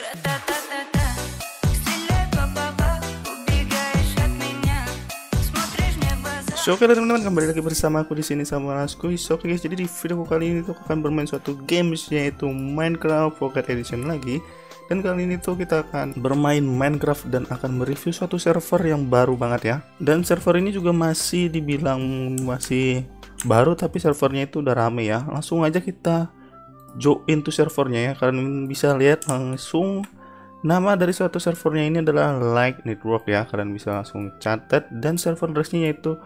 So, oke teman-teman, kembali lagi bersama aku di sini sama Rasku. So, oke guys, jadi di video kali ini tuh akan bermain suatu games yaitu Minecraft Pocket Edition lagi. Dan kali ini tuh kita akan bermain Minecraft dan akan mereview suatu server yang baru banget ya. Dan server ini juga masih dibilang masih baru, tapi servernya itu udah rame ya. Langsung aja kita join tuh servernya ya. Kalian bisa lihat langsung nama dari suatu servernya ini adalah Like Network ya. Kalian bisa langsung catat, dan server resminya yaitu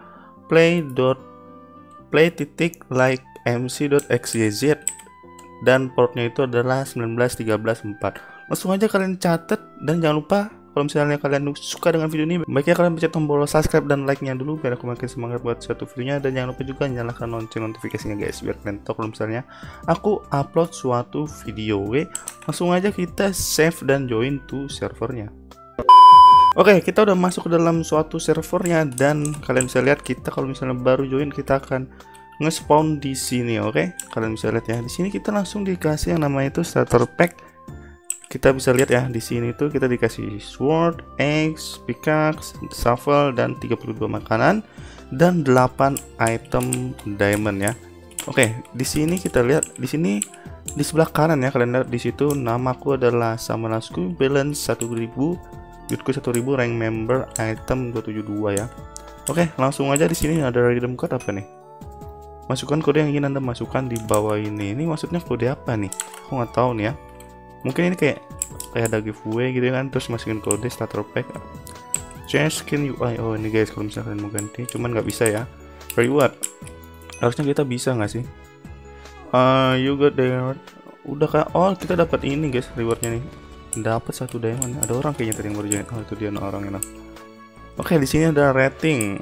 play.like.mc.xyz dan portnya itu adalah 19134. Langsung aja kalian catat, dan jangan lupa kalau misalnya kalian suka dengan video ini, baiknya kalian pencet tombol subscribe dan like-nya dulu biar aku makin semangat buat suatu videonya. Dan jangan lupa juga nyalakan lonceng notifikasinya guys, biar kalian tahu kalau misalnya aku upload suatu video. Oke, langsung aja kita save dan join to servernya. Oke, kita udah masuk ke dalam suatu servernya, dan kalian bisa lihat kita kalau misalnya baru join kita akan nge-spawn di sini. Oke, kalian bisa lihat ya, di sini kita langsung dikasih yang namanya itu starter pack. Kita bisa lihat ya, di sini tuh kita dikasih sword, eggs, pickaxe, shovel, dan 32 makanan dan 8 item diamond ya. Oke, di sini kita lihat di sini di sebelah kanan ya, kalian lihat di situ namaku adalah Samanasku, balance 1000, duitku 1000, rank member, item 272 ya. Oke, langsung aja di sini ada redeem code apa nih? Masukkan kode yang ingin Anda masukkan di bawah ini. Ini maksudnya kode apa nih? Aku nggak tahu nih ya. Mungkin ini kayak ada giveaway gitu kan, terus masukin kode starter pack. Change skin UI. Oh, ini guys, kalau misalnya kalian mau ganti, cuman nggak bisa ya. Reward. Harusnya kita bisa nggak sih? You got the udah kak. Oh, kita dapat ini guys, rewardnya nih. Dapat 1 diamond. Ada orang kayaknya tadi yang baru join. Oh, itu dia orangnya. Oke, di sini ada rating.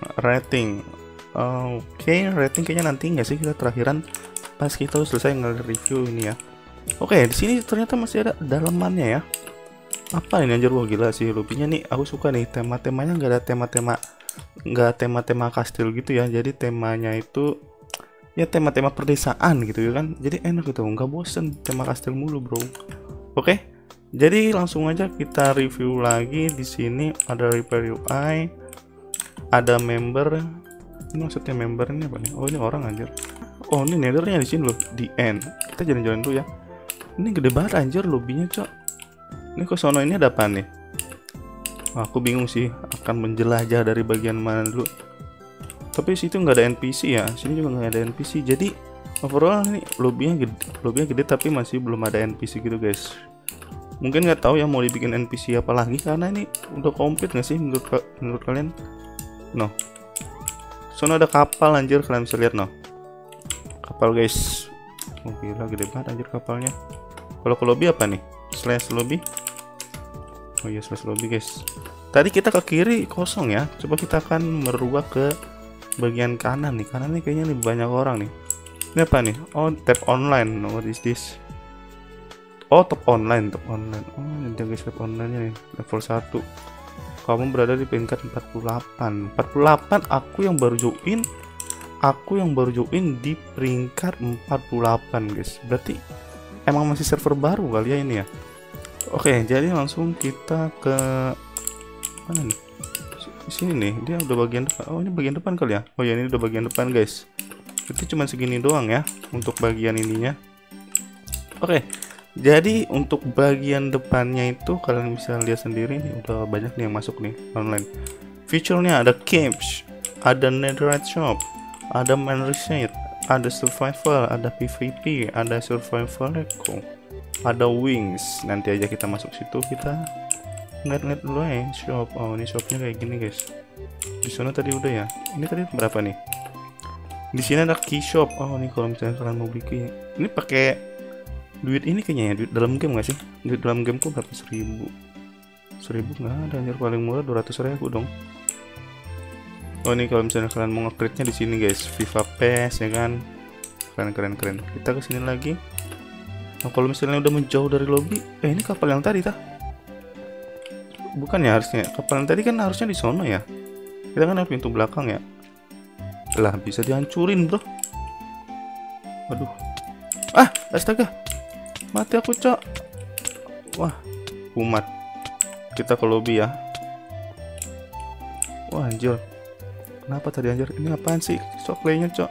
Oke, rating kayaknya nanti nggak sih, kita terakhiran pas kita selesai nge-review ini ya. Oke, di sini ternyata masih ada dalamannya ya. Apa ini anjir, wah gila sih lobbynya nih. Aku suka nih tema-temanya, nggak ada tema-tema kastil gitu ya. Jadi temanya itu ya tema-tema perdesaan gitu ya kan. Jadi enak gitu, nggak bosen tema kastil mulu bro. Oke. Jadi langsung aja kita review lagi. Di sini ada repair UI, ada member. Ini maksudnya member ini apa nih? Oh, ini orang anjir. Oh, ini nethernya di sini loh, di end. Kita jalan-jalan dulu ya. Ini gede banget anjir lobbynya, cok. Ini kok sono ini ada apa nih? Aku bingung sih akan menjelajah dari bagian mana dulu. Tapi situ nggak ada NPC ya. Sini juga nggak ada NPC. Jadi overall ini lobbynya gede tapi masih belum ada NPC gitu guys. Mungkin nggak tahu ya mau dibikin NPC apa lagi, karena ini udah komplit nggak sih menurut kalian? No. Sono ada kapal anjir, kalian bisa lihat no. Kapal guys. Oh gila, gede banget anjir kapalnya. Kalau ke lobby apa nih? Slash lobby. Oh iya, slash lobby guys. Tadi kita ke kiri kosong ya. Coba kita akan merubah ke bagian kanan nih. Kanan nih kayaknya lebih banyak orang nih. Ini apa nih? Oh, tab online. What is this? Oh, top online. Oh, ini guys, top online-nya nih, level 1. Kamu berada di peringkat 48. Aku yang baru join di peringkat 48, guys. Berarti emang masih server baru kali ya ini ya. Oke, jadi langsung kita ke mana nih? Di sini nih, dia udah bagian depan. Oh, ini bagian depan kali ya. Oh ya, ini udah bagian depan, guys. Berarti cuma segini doang ya untuk bagian ininya. Oke. Jadi untuk bagian depannya itu kalian bisa lihat sendiri nih, udah banyak nih yang masuk nih online. Feature-nya ada caves, ada netherite shop, ada mine reset, ada survival, ada PVP, ada survival eco, ada wings. Nanti aja kita masuk situ, kita ngeliat dulu ya shop. Oh, ini shopnya kayak gini guys. Di sana tadi udah ya. Ini tadi berapa nih? Di sini ada key shop. Oh, ini kalau misalnya kalian mau bikin ini pakai duit ini kayaknya ya, duit dalam game nggak sih? Duit dalam game kok berapa? 1000 nggak ada anjir, paling murah 200.000 dong. Oh, ini kalau misalnya kalian mau nge-create-nya di sini guys, FIFA PES ya kan. Keren. Kita ke sini lagi. Nah, kalau misalnya udah menjauh dari lobby, ini kapal yang tadi tah? Bukan ya harusnya. Kapal yang tadi kan harusnya di sono ya. Kita kan ada pintu belakang ya. Lah, bisa dihancurin, bro. Waduh. Ah, astaga. Mati aku, cok. Wah, kumat. Kita ke lobby ya. Wah anjir, kenapa tadi anjir? Ini apaan sih? Cok playnya cok.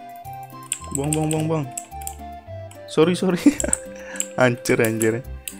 Buang. Sorry. Hancur anjir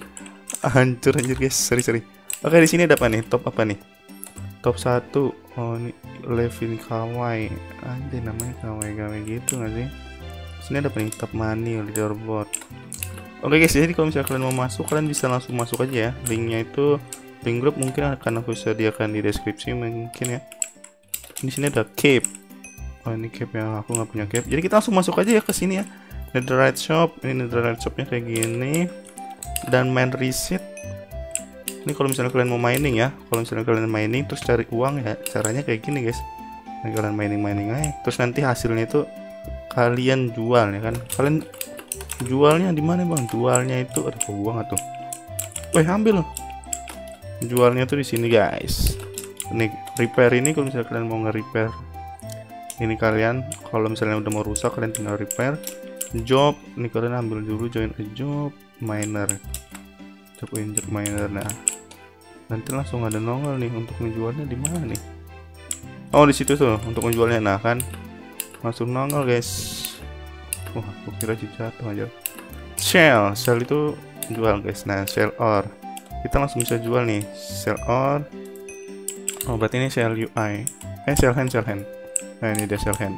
guys. Sorry. Oke, di sini ada apa nih? Top apa nih? Top 1. Oh ini Levin Kawai. Anjir namanya Kawai gitu nggak sih? Sini ada apa nih? Top money, leaderboard. Oke guys, jadi kalau misalnya kalian mau masuk, kalian bisa langsung masuk aja ya. Linknya itu link grup mungkin akan aku sediakan di deskripsi mungkin ya. Di sini ada cape. Oh ini cape yang aku nggak punya cape. Jadi kita langsung masuk aja ya ke sini ya. Netherite shop. Ini Netherite shopnya kayak gini. Dan main reset. Ini kalau misalnya kalian mau mining ya. Kalau misalnya kalian mining terus cari uang ya, caranya kayak gini guys. Nah, kalian mining aja. Terus nanti hasilnya itu kalian jual ya kan. Kalian jualnya di mana bang? Jualnya itu ada uang atau? Wih ambil. Jualnya tuh di sini guys. Ini repair ini kalau misalnya kalian mau nge-repair ini kalian, kalau misalnya udah mau rusak kalian tinggal repair. Job ini kalian ambil dulu, join a job miner. Cobain job miner. Nah nanti langsung ada nongol nih untuk menjualnya di mana nih. Oh di situ tuh untuk menjualnya. Nah kan langsung nongol guys. Wah aku kira jatuh aja. Shell itu jual guys. Nah sell or kita langsung bisa jual nih. Sell or. Oh berarti ini sell UI. Sell hand. Nah ini dia sell hand.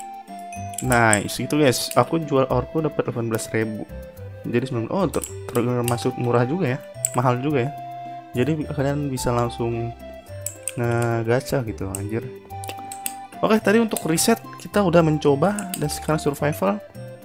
Nice itu guys. Aku jual orku dapat 18.000. Jadi 9. Oh termasuk murah juga ya. Mahal juga ya. Jadi kalian bisa langsung nge-gacha gitu anjir. Oke, tadi untuk reset kita udah mencoba dan sekarang survival.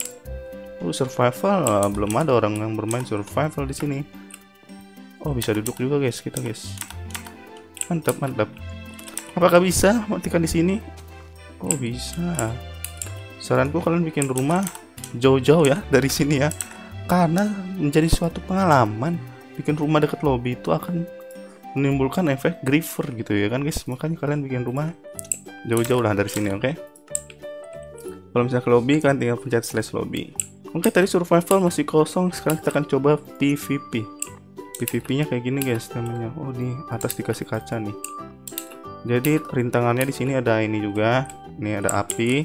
Survival belum ada orang yang bermain survival di sini. Oh, bisa duduk juga guys kita guys. Mantap. Apakah bisa matikan di sini? Oh, bisa. Saranku kalian bikin rumah jauh-jauh ya dari sini ya. Karena menjadi suatu pengalaman. Bikin rumah dekat lobby itu akan menimbulkan efek griefer gitu ya kan guys. Makanya kalian bikin rumah jauh-jauh lah dari sini, oke? Kalau misalnya ke lobby kalian tinggal pencet /lobby. Oke, tadi survival masih kosong. Sekarang kita akan coba PvP. PvP-nya kayak gini guys namanya. Oh di atas dikasih kaca nih. Jadi rintangannya di sini ada ini juga. Ini ada api.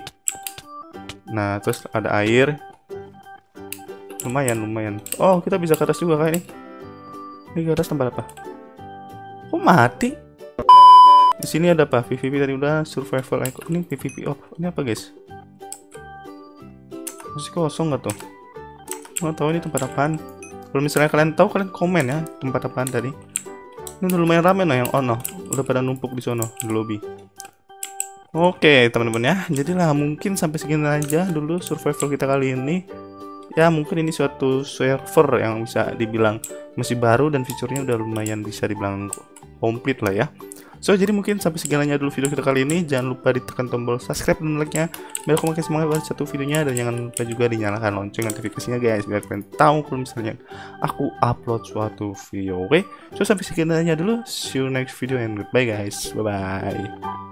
Nah terus ada air. Lumayan. Oh kita bisa ke atas juga kayak ini. Ini ke atas tempat apa? Kok mati? Di sini ada apa? PvP tadi udah, survival icon. Ini PvP off. Ini apa guys? Masih kosong nggak tuh? Nggak tahu ini tempat apaan. Kalau misalnya kalian tahu kalian komen ya tempat apaan tadi. Ini udah lumayan rame nah yang on. Udah pada numpuk di sono di lobby. Oke teman-teman ya. Jadilah mungkin sampai segini aja dulu survival kita kali ini. Ya mungkin ini suatu server yang bisa dibilang masih baru dan fiturnya udah lumayan bisa dibilang komplit lah ya. So jadi mungkin sampai segalanya dulu video kita kali ini. Jangan lupa ditekan tombol subscribe dan like-nya biar aku makin semangat buat satu videonya. Dan jangan lupa juga dinyalakan lonceng notifikasinya guys biar kalian tahu kalau misalnya aku upload suatu video. Oke, so sampai segalanya dulu. See you next video and goodbye guys. Bye bye.